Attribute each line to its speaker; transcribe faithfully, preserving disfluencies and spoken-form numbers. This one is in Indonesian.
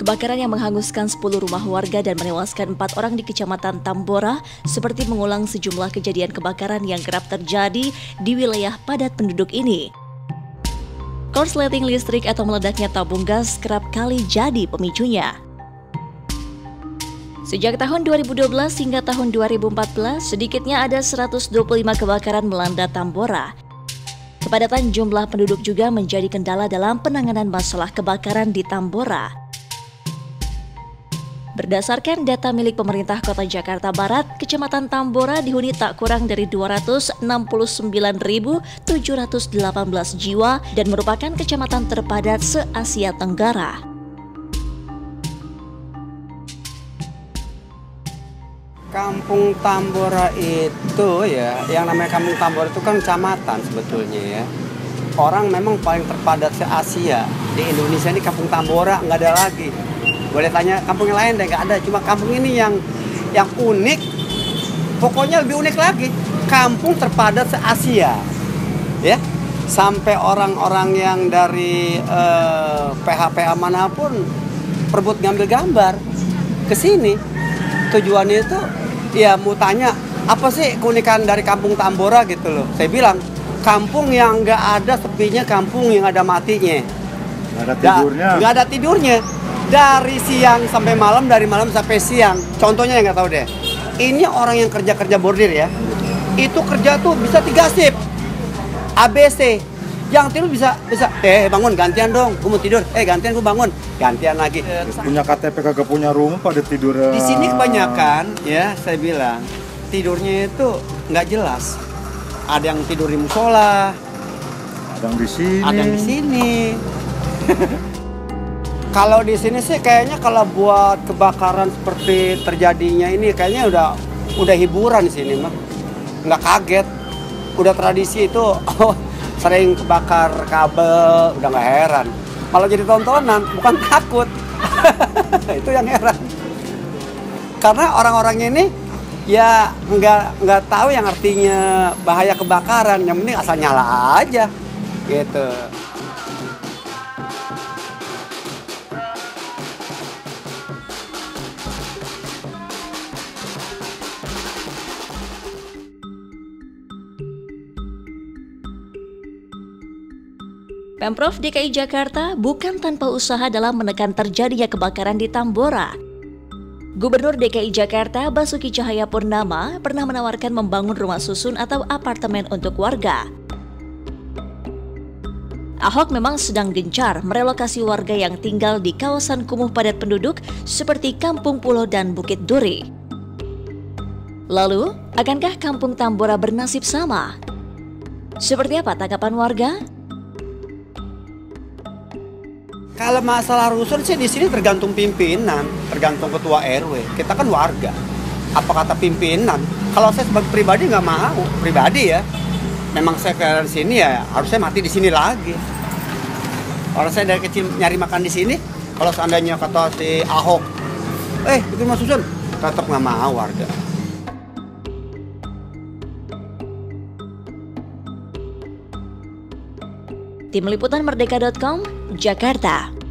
Speaker 1: Kebakaran yang menghanguskan sepuluh rumah warga dan menewaskan empat orang di Kecamatan Tambora seperti mengulang sejumlah kejadian kebakaran yang kerap terjadi di wilayah padat penduduk ini. Korsleting listrik atau meledaknya tabung gas kerap kali jadi pemicunya. Sejak tahun dua ribu dua belas hingga tahun dua ribu empat belas, sedikitnya ada seratus dua puluh lima kebakaran melanda Tambora. Kepadatan jumlah penduduk juga menjadi kendala dalam penanganan masalah kebakaran di Tambora. Berdasarkan data milik pemerintah Kota Jakarta Barat, Kecamatan Tambora dihuni tak kurang dari dua ratus enam puluh sembilan ribu tujuh ratus delapan belas jiwa dan merupakan kecamatan terpadat se-Asia Tenggara.
Speaker 2: Kampung Tambora itu ya, yang namanya Kampung Tambora itu kan kecamatan sebetulnya ya. Orang memang paling terpadat se-Asia. Di Indonesia ini Kampung Tambora nggak ada lagi. Boleh tanya kampung yang lain deh, nggak ada. Cuma kampung ini yang yang unik, pokoknya lebih unik lagi. Kampung terpadat se-Asia, ya. Sampai orang-orang yang dari eh, P H P A manapun perebut ngambil gambar ke sini. Tujuannya itu, ya mau tanya apa sih keunikan dari Kampung Tambora gitu loh. Saya bilang kampung yang nggak ada sepinya, kampung yang ada matinya.
Speaker 3: Nggak ada tidurnya.
Speaker 2: Nggak ada tidurnya. Dari siang sampai malam, dari malam sampai siang. Contohnya yang nggak tahu deh. Ini orang yang kerja-kerja bordir ya. Itu kerja tuh bisa tiga shift. A B C. Yang tidur bisa bisa eh bangun gantian dong, gue mau tidur. Eh gantian gue bangun, gantian lagi.
Speaker 3: Punya K T P kagak punya rumah pada tidur.
Speaker 2: Di sini kebanyakan ya saya bilang tidurnya itu nggak jelas. Ada yang tidur di musola,
Speaker 3: ada yang di sini.
Speaker 2: ada yang di sini. Kalau di sini sih kayaknya kalau buat kebakaran seperti terjadinya ini kayaknya udah udah hiburan di sini mah. Nggak kaget. Udah tradisi itu sering kebakar kabel, udah nggak heran. Malah jadi tontonan, bukan takut. Itu yang heran. Karena orang-orang ini ya nggak nggak tahu yang artinya bahaya kebakaran. Yang penting asal nyala aja, gitu.
Speaker 1: Pemprov D K I Jakarta bukan tanpa usaha dalam menekan terjadinya kebakaran di Tambora. Gubernur D K I Jakarta Basuki Cahayapurnama pernah menawarkan membangun rumah susun atau apartemen untuk warga. Ahok memang sedang gencar merelokasi warga yang tinggal di kawasan kumuh padat penduduk seperti Kampung Pulo dan Bukit Duri. Lalu, akankah Kampung Tambora bernasib sama? Seperti apa tanggapan warga?
Speaker 2: Kalau masalah rusun sih di sini tergantung pimpinan, tergantung ketua R W. Kita kan warga. Apa kata pimpinan? Kalau saya sebagai pribadi nggak mau, pribadi ya. Memang saya ke sini ya harusnya mati di sini lagi. Orang saya dari kecil nyari makan di sini. Kalau seandainya kata si Ahok, eh itu rumah susun, tetap nggak mau warga.
Speaker 1: Tim Liputan Merdeka titik com, Jakarta.